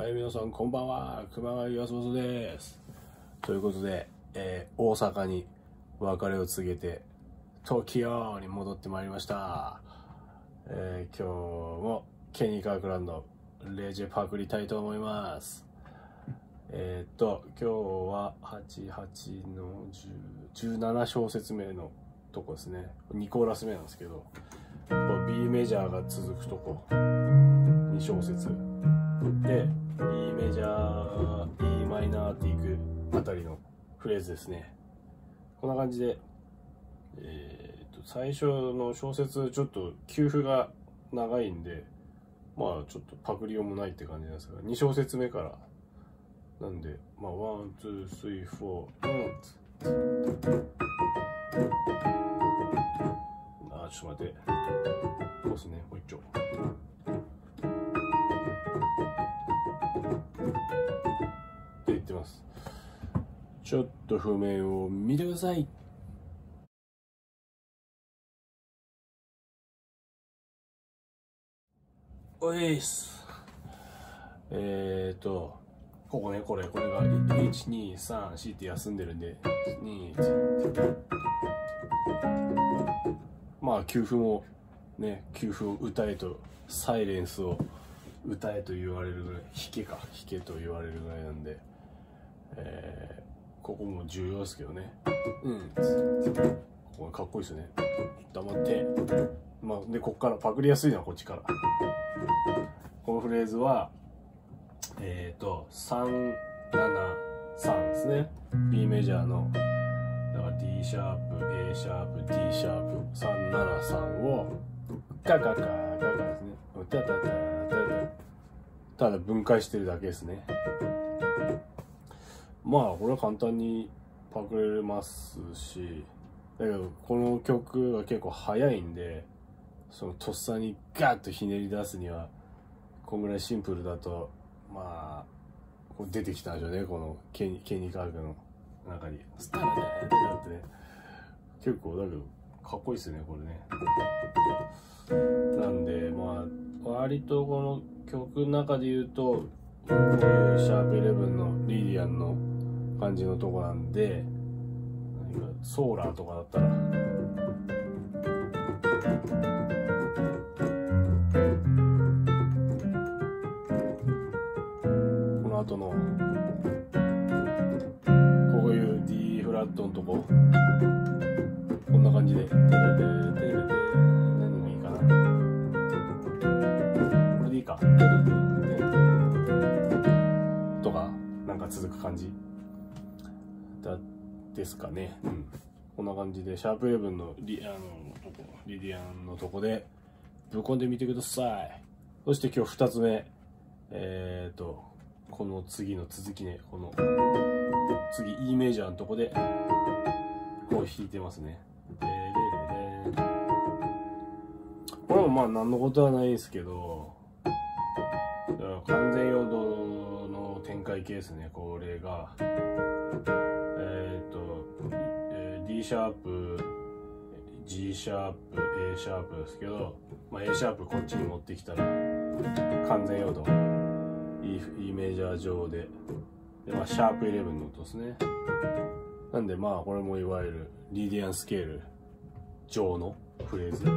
はい、皆さんこんばんは。熊谷康正です。ということで、大阪に別れを告げて東京に戻ってまいりました。今日もケニーカークランドレジェパクりたいと思います。今日は88の17小節目のとこですね。2コーラス目なんですけど、B メジャーが続くとこ2小節で E メジャー E マイナーっていくあたりのフレーズですね。こんな感じで、最初の小節ちょっと休符が長いんで、まあちょっとパクりようもないって感じなんですが、2小節目からなんで、まあ1、2、3、4、ちょっと待って、こうですね、もう一丁。って言ってます。ちょっと譜面を見てください。おいっす。ここね、これが1、2、3、4って休んでるんで、2、まあ休符もね、休符を歌えと、サイレンスを歌えと言われるぐらい、弾けと言われるぐらいなんで、ここも重要ですけどね。ここかっこいいですよね。黙って。まあ、で、こっからパクりやすいのはこっちから。このフレーズは、3、7、3ですね。B メジャーの、だから D シャープ、A シャープ、D シャープ、3、7、3を、カカカカカですね。ただ分解してるだけですね。まあこれは簡単にパクれますし、だけどこの曲は結構速いんで、そのとっさにガッとひねり出すにはこんぐらいシンプルだと、まあこう出てきたんでしょうね。このケニーカークの中にスターだってね、結構だけどかっこいいですよね、これね。なんでまあ割とこの曲の中で言うと、こういうシャープ11のリディアンの感じのとこなんで、ソーラーとかだったらこの後のこういう D フラットのとこ、こんな感じで何もいいかな、これでいいかとか、なんか続く感じですかね。こんな感じでシャープ11のリディアンのとこでぶっ込んでみてください。そして今日2つ目、この次の続きね、この次 E メジャーのとこでこう弾いてますね。これもまあ何のことはないんですけど、完全陽動の展開系ですね。これがD シャープ、G シャープ、A シャープですけど、まあ、A シャープこっちに持ってきたら完全陽動 E メジャー上で、まあ、シャープ11の音ですね。なんでまあこれもいわゆるリディアンスケール上のフレーズ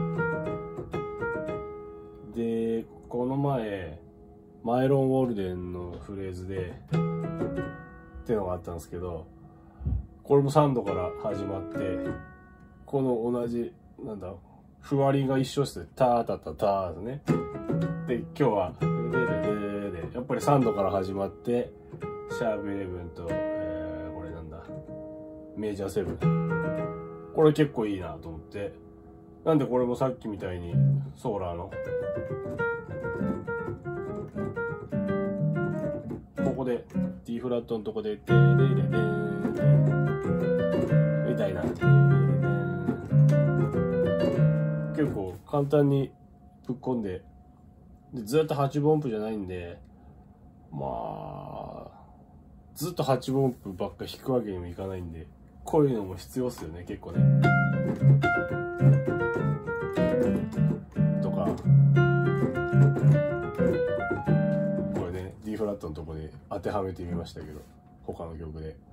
で、この前マイロン・ウォルデンのフレーズでってのがあったんですけど、これも3度から始まって、この同じなんだふわりが一緒ですね。タータタターですね。で今日はやっぱり3度から始まって、シャープ11と、これなんだメジャー7、これ結構いいなと思って、なんでこれもさっきみたいにソーラーのここで D フラットのとこでデーデーデーデーみたいな、結構簡単にぶっ込んで、ずっと8分音符じゃないんで、まあずっと8分音符ばっか弾くわけにもいかないんで、こういうのも必要っすよね、結構ね。とかこれね、D フラッったのとこに当てはめてみましたけど、他の曲で。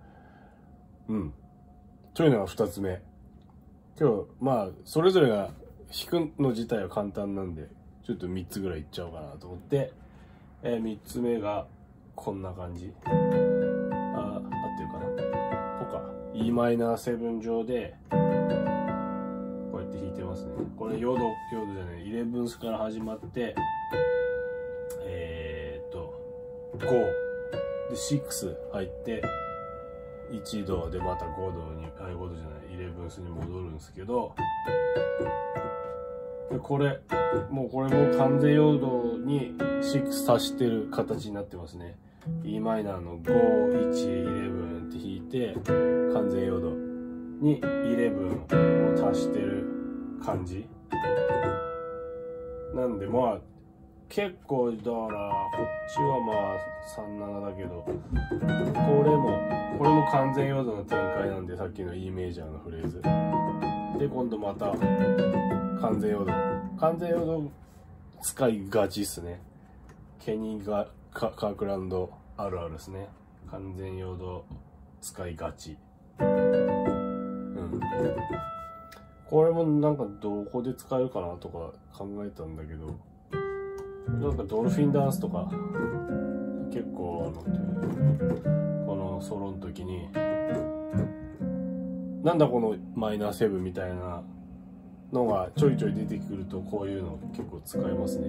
というのが2つ目。今日、まあ、それぞれが弾くの自体は簡単なんで、ちょっと3つぐらいいっちゃおうかなと思って、3つ目がこんな感じ。合ってるかな？こうか。e マイナー7上で、こうやって弾いてますね。これヨードじゃない、イレブンスから始まって、5で6入って1度でまた5度に5度じゃないイレブンスに戻るんですけど、でこれも完全ヨードに6足してる形になってますね。 e マイナーの5、1、11って弾いて完全ヨードに11を足してる感じなんで、まあ結構だからこっちはまあ37だけど、これも完全ヨードの展開なんで、さっきの E メジャーのフレーズで今度また完全ヨード使いがちっすね。ケニーがカークランドあるあるですね。完全ヨード使いがち。これもなんかどこで使えるかなとか考えたんだけど、なんかドルフィンダンスとか結構このソロの時になんだこのマイナーセブンみたいなのがちょいちょい出てくると、こういうの結構使いますね。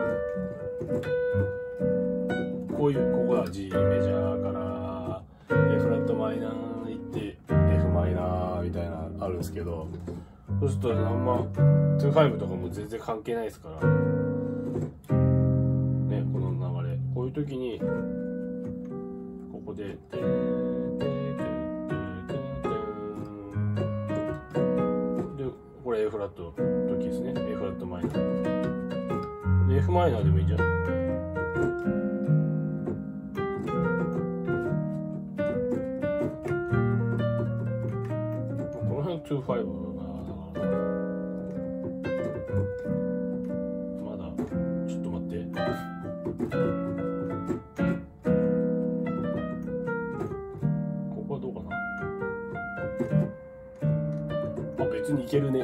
ここは G メジャーから A フラットマイナー行って F マイナーみたいなあるんですけど、そうするとあんま25とかも全然関係ないですからね。この流れこういう時にここでこれ A フラットの時ですね。 A フラットマイナーで F マイナーでもいいんじゃない？この辺25がまだちょっと待って、ここはどうかな。あ、別にいけるね。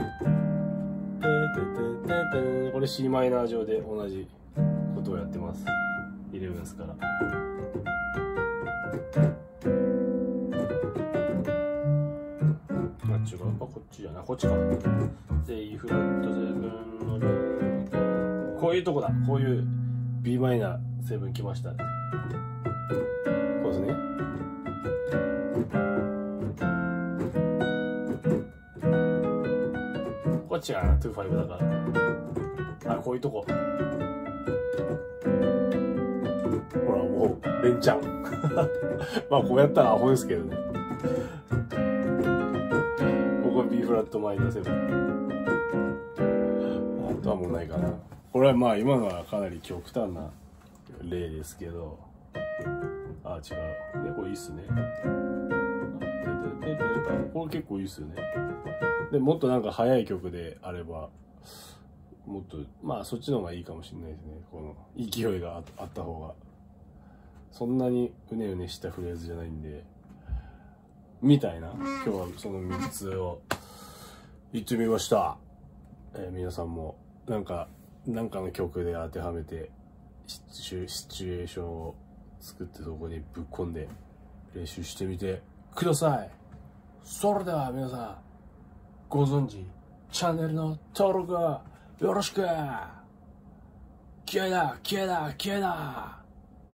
これ C マイナー上で同じことをやってます。イレブンスから。違うか、こっちじゃない、こっちか。で E フラット7のこういうとこだ。こういう B マイナー7来ました。こうですね。こっちが25だから。あ、こういうとこ。ほらもう連チャン。まあこうやったらアホですけどね。B フラットマイナー7。あとはもうないかな。これはまあ今のはかなり極端な例ですけど、あ、違うね。これいいっすね。これ結構いいっすよね。でもっとなんか速い曲であればもっとまあそっちの方がいいかもしれないですね。この勢いがあった方が、そんなにうねうねしたフレーズじゃないんでみたいな。今日はその3つを言ってみました。皆さんもなんかの曲で当てはめてシチュエーションを作ってそこにぶっ込んで練習してみてください。それでは皆さんご存知チャンネルの登録よろしく。気合いだ気合いだ気合いだ。